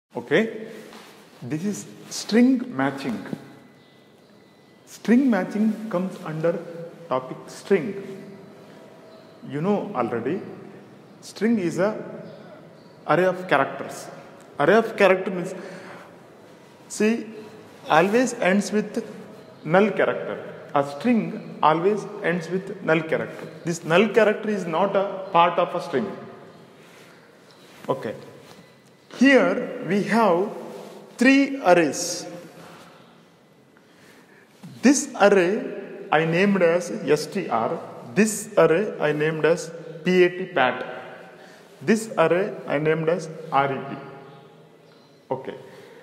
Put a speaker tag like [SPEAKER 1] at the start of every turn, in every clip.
[SPEAKER 1] Okay, this is string matching. String matching comes under topic string. You know already, string is a array of characters. Array of character means, see, always ends with null character. A string always ends with null character. This null character is not a part of a string. Okay. Here we have three arrays. This array I named as str. This array I named as pat. This array I named as rep. Okay.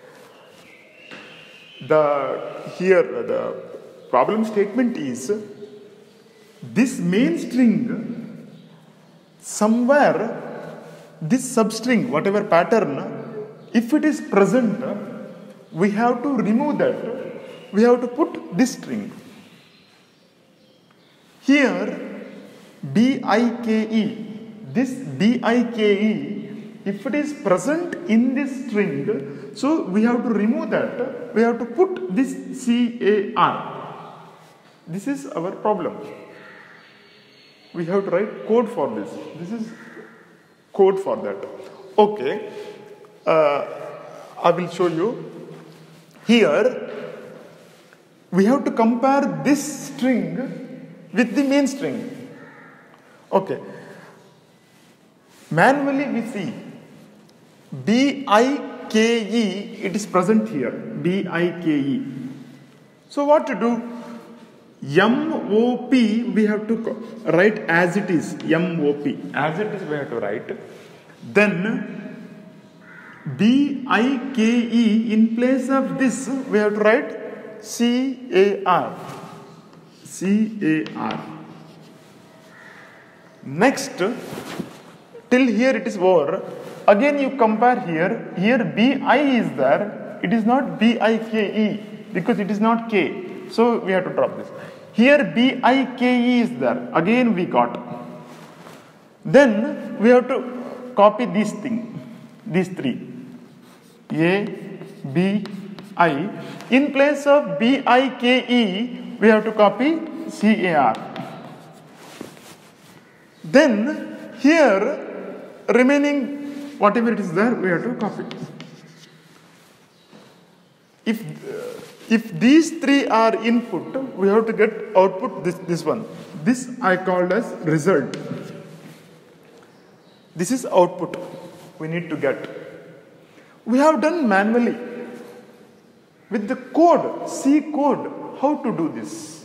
[SPEAKER 1] The problem statement is this main string somewhere. This substring, whatever pattern, if it is present, we have to remove that. We have to put this string. Here, BIKE, this BIKE, if it is present in this string, so we have to remove that. We have to put this CAR. This is our problem. We have to write code for this. This is code for that. Okay, I will show you. Here, we have to compare this string with the main string. Okay, manually we see BIKE, it is present here, BIKE. So what to do? MOP we have to write as it is, MOP, as it is we have to write. Then BIKE, in place of this we have to write CAR. Next, till here it is over. Again you compare here. Here BI is there. It is not BIKE because it is not K. So we have to drop this. Here BIKE is there. Again we got. Then we have to copy these three. A, B, I. In place of BIKE, we have to copy CAR. Then here remaining whatever it is there, we have to copy. If these three are input, we have to get output this one. This I called as result. This is output we need to get. We have done manually. With the code, C code, how to do this?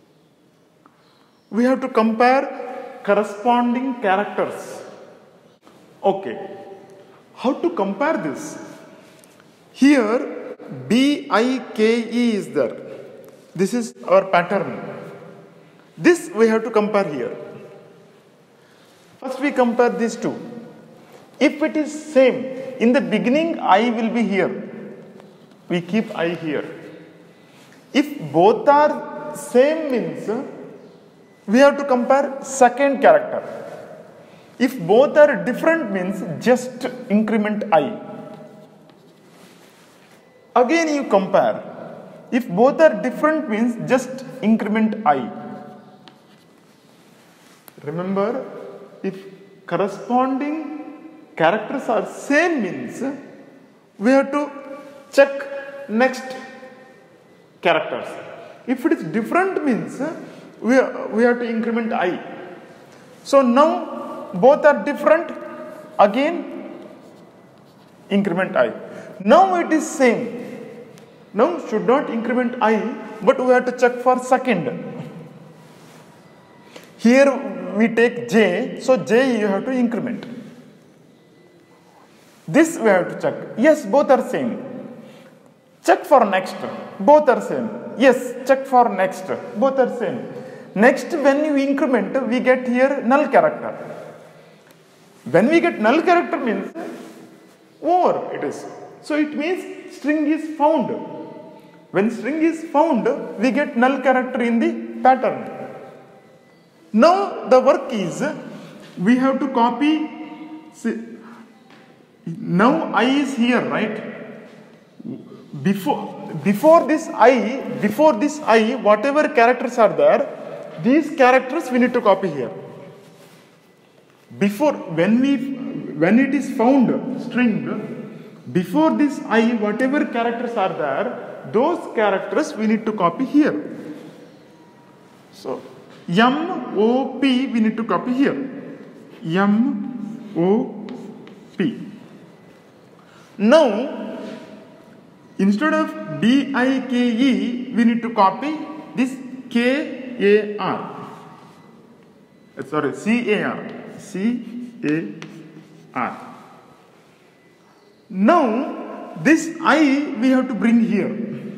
[SPEAKER 1] We have to compare corresponding characters. Okay. How to compare this? Here, BIKE is there. This is our pattern. This we have to compare here. First we compare these two. If it is same, in the beginning I will be here. We keep I here. If both are same means, we have to compare second character. If both are different means, just increment I. Again you compare. If both are different means just increment I. Remember, if corresponding characters are same means, we have to check next characters. If it is different means, we have to increment I. So now both are different, again increment I. Now it is same. Now should not increment I, but we have to check for second. Here we take J, so J you have to increment. This we have to check. Yes, both are same. Check for next. Both are same. Yes, check for next. Both are same. Next, when you increment, we get here null character. When we get null character means over it is. So it means string is found. When string is found, we get null character in the pattern. Now the work is, we have to copy Now I is here, right? Before this I, whatever characters are there, these characters we need to copy here. Before, when it is found string, before this I, whatever characters are there, those characters we need to copy here. So MOP we need to copy here. MOP. Now, instead of BIKE, we need to copy this KAR. Sorry, CAR. Now, this I we have to bring here.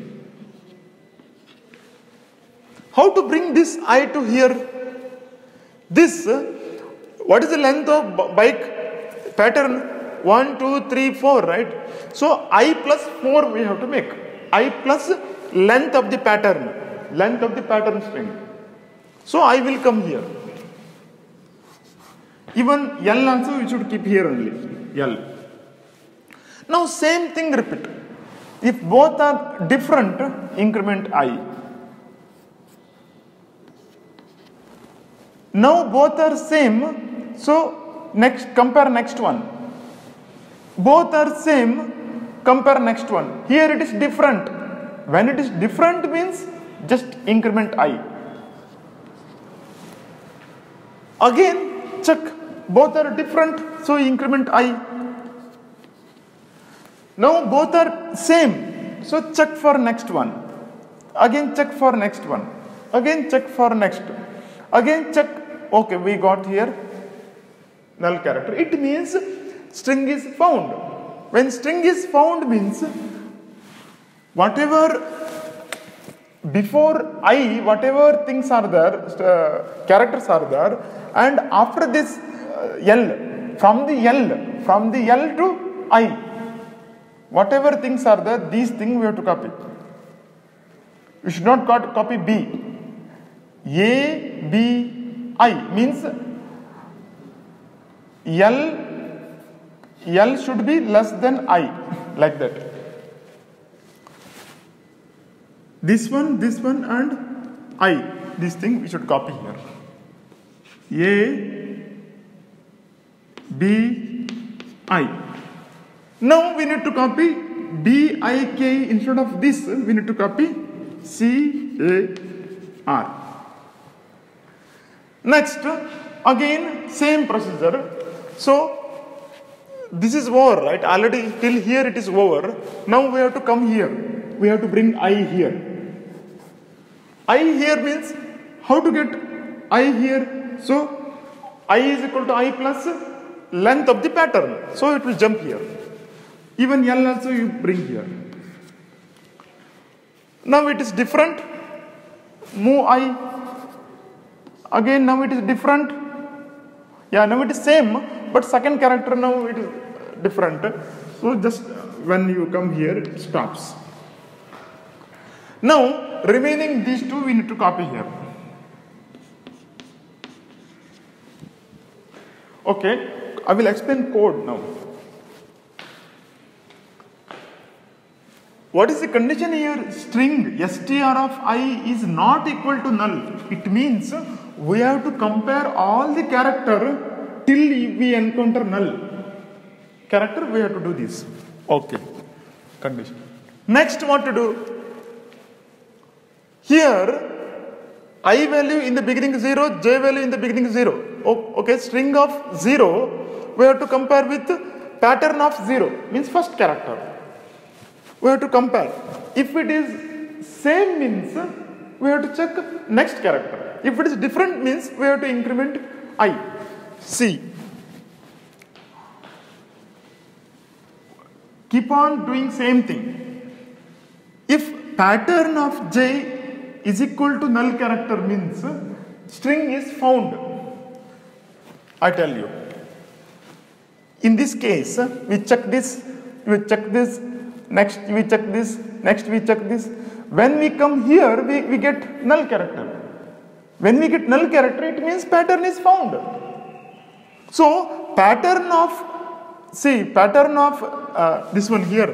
[SPEAKER 1] How to bring this I to here? This, what is the length of bike pattern? 1, 2, 3, 4, right? So I plus 4 we have to make. I plus length of the pattern string. So I will come here. Even L also we should keep here only. L. Now same thing repeat. If both are different, increment I. Now both are same, so compare next one. Both are same, compare next one. Here it is different. When it is different means just increment I. Again check, both are different, so increment I. Now both are same, so check for next one. Again check for next one. Again check for next. Again check. Okay, we got here null character. It means string is found. When string is found means whatever before I, whatever things are there, characters are there, and after this L, from the L to I, whatever things are there, these things we have to copy. We should not copy B. A, B, I means L should be less than I, like that. This one and I, this thing we should copy here. A, B, I. Now we need to copy BIK, instead of this we need to copy CAR. Next, again same procedure. So this is over, right? Already till here it is over. Now we have to come here. We have to bring I here. I here means how to get I here? So I is equal to I plus length of the pattern. So it will jump here. Even L also you bring here. Now it is different. Move I. Again now it is different. Yeah, now it is same, but second character now it is different. So just when you come here, it stops. Now remaining these two we need to copy here. Okay, I will explain code now. What is the condition here? String str of I is not equal to null. It means we have to compare all the character till we encounter null character. We have to do this. Okay, condition. Next, what to do? Here I value in the beginning 0, j value in the beginning 0. Okay, string of 0 we have to compare with pattern of 0, means first character. We have to compare. If it is same means we have to check next character. If it is different means we have to increment I. See. Keep on doing same thing. If pattern of j is equal to null character means string is found. I tell you. In this case, we check this, next we check this, next we check this. When we come here, we get null character. When we get null character, it means pattern is found. So, pattern of see pattern of this one here.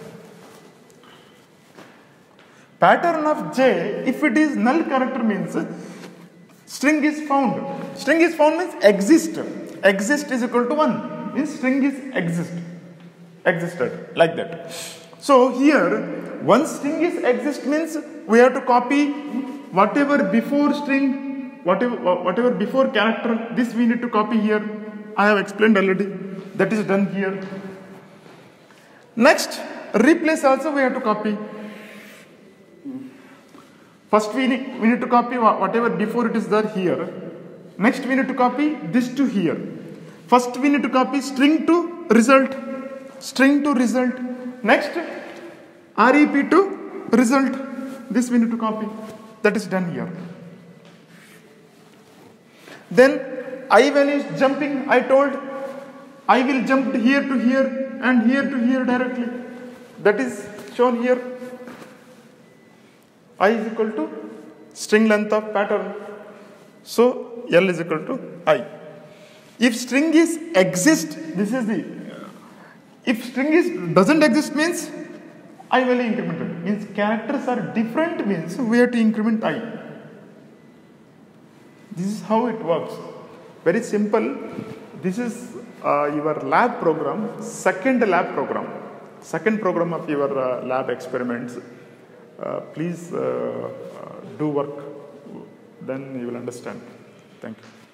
[SPEAKER 1] Pattern of J, if it is null character means string is found. String is found means exist. Exist is equal to 1. Means string is existed like that. So here, once string is exist means we have to copy whatever before string, whatever before character, this we need to copy here. I have explained already. That is done here. Next, replace also we have to copy. First we need to copy whatever before it is there here. Next we need to copy this to here. First we need to copy string to result. String to result. Next rep to result. This we need to copy. That is done here. Then I value is jumping. I told I will jump here to here and here to here directly. That is shown here. I is equal to string length of pattern. So L is equal to I. If string is exist, this is the. If string is doesn't exist means I value incremented. Means characters are different means we have to increment I. This is how it works. Very simple. This is your lab program, second lab program. Second program of your lab experiments. Please do work, then you will understand. Thank you.